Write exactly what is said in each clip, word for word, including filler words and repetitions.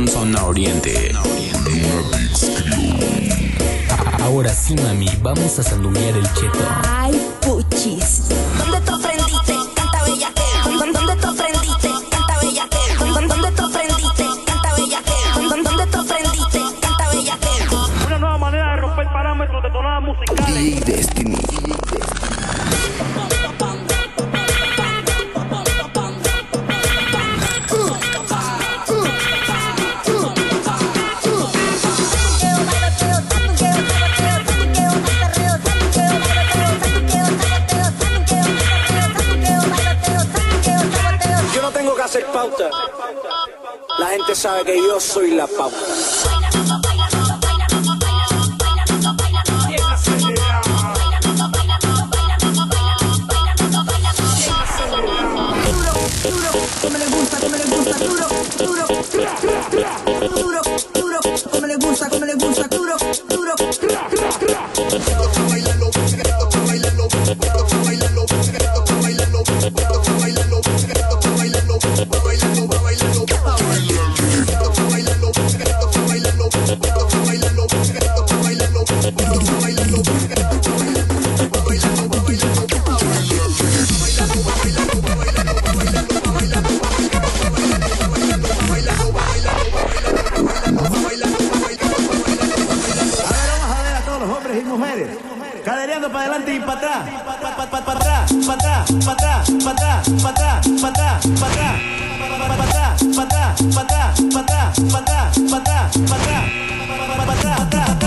reggaetón zona oriente. Ahora sí, mami, vamos a sandunguear el cheto. Ay, puchis. ¿Dónde te ofrendiste? Canta bellaque. ¿Dónde te ofrendiste? Canta bellaque. ¿Dónde te ofrendiste? Canta bellaque. ¿Dónde te ofrendiste? Canta bellaque. Una nueva manera de romper parámetros de tonadas musicales. D Destiny. Hacer pauta, la gente sabe que yo soy la pauta. Como le gusta, como le gusta, duro, duro, duro, duro, como le gusta, como le gusta, duro, duro. Cadereando para adelante y para atrás, para atrás, para atrás, para atrás, para atrás, para atrás, para atrás, para atrás, para atrás, para atrás, para atrás, para atrás, para atrás, para atrás, para atrás,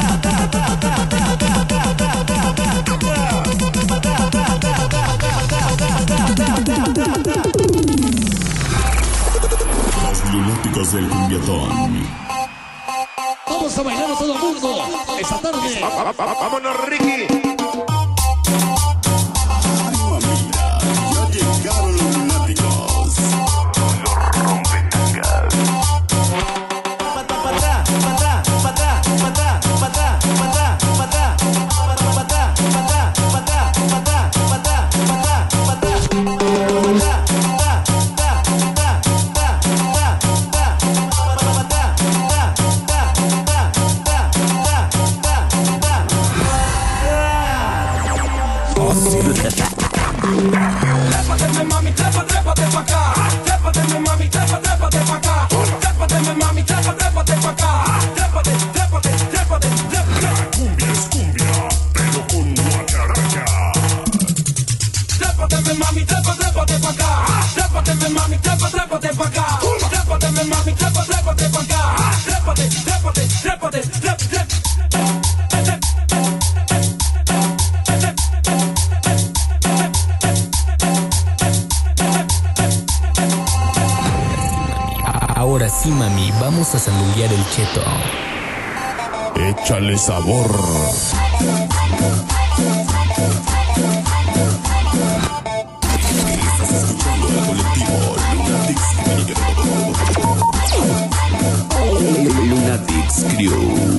Las lunáticas del cumbiatón. Vamos a bailar a todo el mundo esta tarde. Vámonos, Ricky. Llegaron los lunáticos. Los rompetangas. Trépate, mami, trépate, trépate pa' acá. Trépate, mami, trépate, trépate pa' acá. Trépate, mami, trépate, trépate pa' acá. Trépate, trépate, trépate, trépate. Cumbia es cumbia, pero con guacharaca. Trépate, mami, trépate, trépate pa' acá. Trépate, mami, trépate, trépate pa' acá. Trépate, mami, trépate, trépate pa' acá. Trépate, trépate, trépate, trépate. Ahora sí, mami, vamos a sandunguear el cheto. Échale sabor. Estás escuchando al colectivo Lunatics. Lunatics Crew.